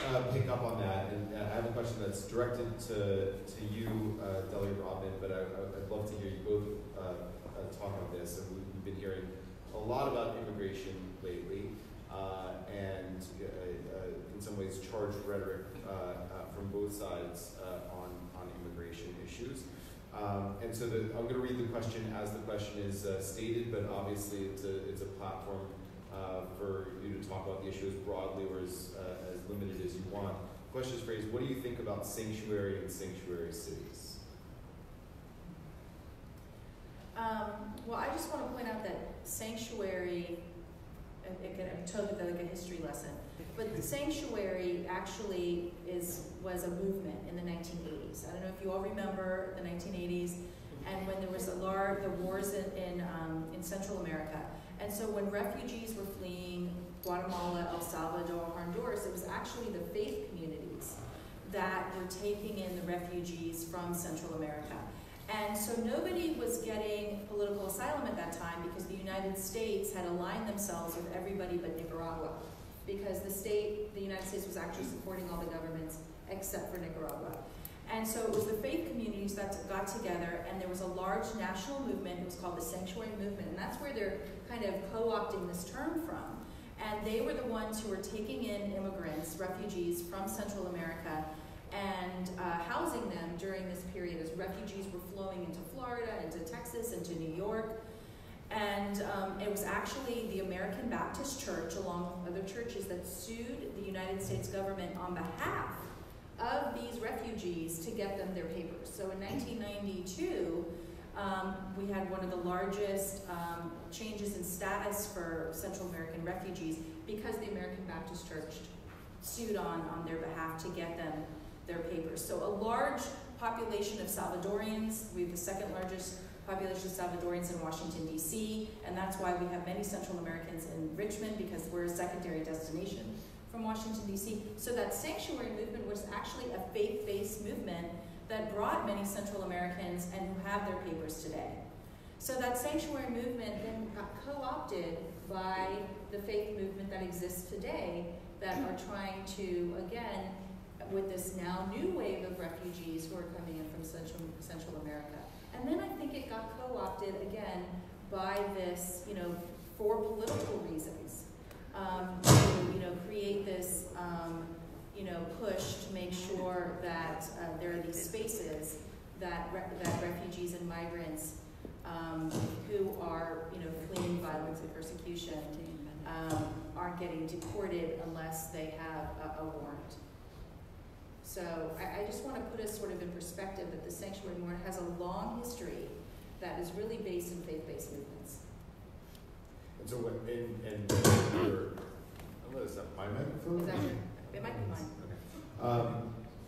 pick up on that, and I have a question that's directed to you, Delia Robin, but I'd love to hear you both talk on this. And we've been hearing a lot about immigration lately, and in some ways charged rhetoric from both sides on immigration issues. And so I'm going to read the question as the question is stated, but obviously it's a platform for you to talk about the issue as broadly or as limited as you want. The question is phrased, what do you think about sanctuary and sanctuary cities? Well, I just want to point out that sanctuary, I'm totally like a history lesson, but the sanctuary actually was a movement in the 1980s. I don't know if you all remember the 1980s, and when there was the wars in Central America. And so when refugees were fleeing Guatemala, El Salvador, Honduras, it was actually the faith communities that were taking in the refugees from Central America. And so nobody was getting political asylum at that time because the United States had aligned themselves with everybody but Nicaragua, because the United States was actually supporting all the governments except for Nicaragua. And so it was the faith communities that got together, and there was a large national movement. It was called the Sanctuary Movement, and that's where they're kind of co-opting this term from. And they were the ones who were taking in immigrants, refugees from Central America, and housing them during this period as refugees were flowing into Florida, into Texas, into New York. And it was actually the American Baptist Church, along with other churches, that sued the United States government on behalf of these refugees to get them their papers. So in 1992, we had one of the largest changes in status for Central American refugees because the American Baptist Church sued on their behalf to get them their papers. So a large population of Salvadorians. We have the second largest population of Salvadorians in Washington, D.C., and that's why we have many Central Americans in Richmond, because we're a secondary destination from Washington, D.C. So that sanctuary movement was actually a faith-based movement that brought many Central Americans and who have their papers today. So that sanctuary movement then got co-opted by the faith movement that exists today that are trying to, again, with this now new wave of refugees who are coming in from Central America. And then I think it got co-opted again by this, for political reasons, to, create this, push to make sure that there are these spaces that refugees and migrants who are, fleeing violence and persecution aren't getting deported unless they have a warrant. So I just want to put us sort of in perspective that the sanctuary movement has a long history that is really based in faith-based movements. And so what, and your, is that my microphone? Is that your, it might be mine.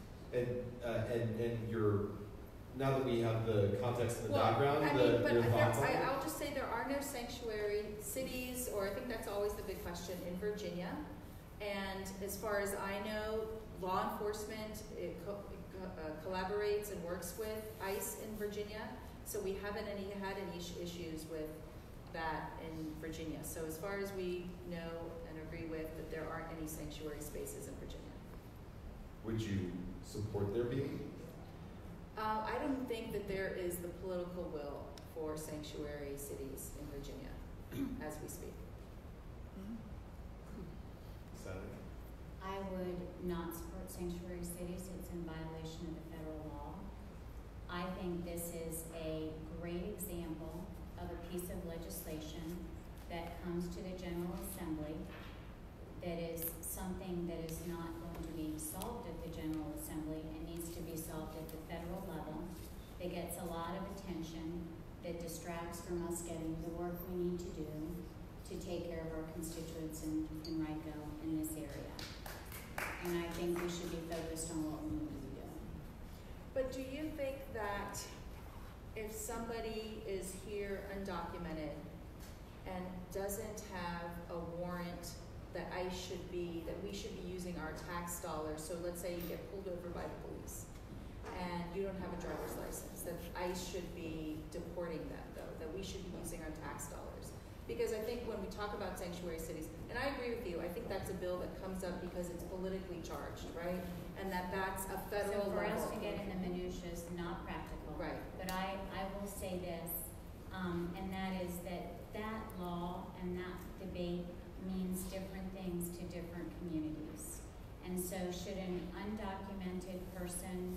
Okay. And your, now that we have the context and the background, your thoughts on it? I'll just say there are no sanctuary cities, or I think that's always the big question, in Virginia. And as far as I know, law enforcement collaborates and works with ICE in Virginia, so we haven't had any issues with that in Virginia. So as far as we know and agree with, that there aren't any sanctuary spaces in Virginia. Would you support there being? I don't think that there is the political will for sanctuary cities in Virginia as we speak. Senator? I would not support sanctuary cities. It's in violation of the federal law. I think this is a great example of a piece of legislation that comes to the General Assembly that is something that is not going to be solved at the General Assembly. It needs to be solved at the federal level. It gets a lot of attention that distracts from us getting the work we need to do to take care of our constituents in RICO in this area. And I think we should be focused on what we need to be doing. But do you think that if somebody is here undocumented and doesn't have a warrant, that we should be using our tax dollars? So let's say you get pulled over by the police and you don't have a driver's license, that ICE should be deporting them, though, that we should be using our tax dollars. Because I think when we talk about sanctuary cities, and I agree with you, I think that's a bill that comes up because it's politically charged, right? And that's a federal So for level. us to get in the minutia is not practical. Right. But I will say this, and that is that law and that debate means different things to different communities. And so should an undocumented person,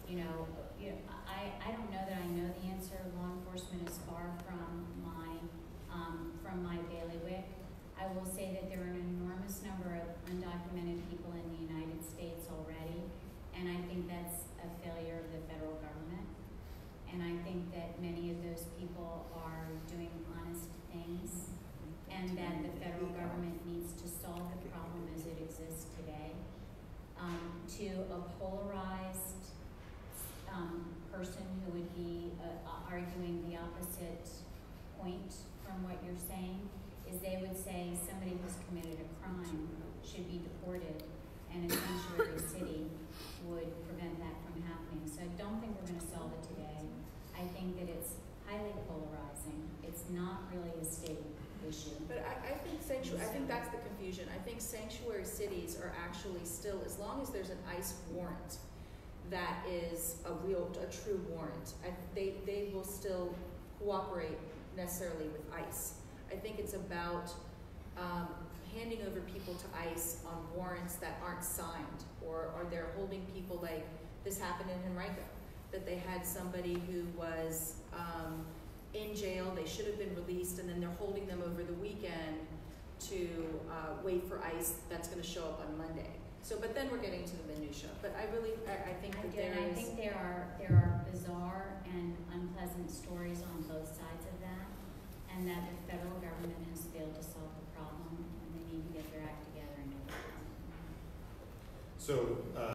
I don't know that I know the answer. Law enforcement is far from my bailiwick. I will say that there are an enormous number of undocumented people in the United States already, and I think that's a failure of the federal government. And I think that many of those people are doing honest things, and that the federal government needs to solve the problem as it exists today. To a polarized person who would be arguing the opposite point from what you're saying is they would say somebody who's committed a crime should be deported, and a sanctuary city would prevent that from happening. So I don't think we're going to solve it today. I think that it's highly polarizing. It's not really a state issue. But I think I think that's the confusion. I think sanctuary cities are actually still, as long as there's an ICE warrant that is a true warrant, they will still cooperate necessarily with ICE. I think it's about handing over people to ICE on warrants that aren't signed, or they're holding people, like this happened in Henrico, that they had somebody who was in jail, they should have been released, and then they're holding them over the weekend to wait for ICE that's going to show up on Monday. So, but then we're getting to the minutia. But I think that I think there are bizarre and unpleasant stories on both sides of that, and that the federal government has failed to solve the problem, and they need to get their act together and get it done. So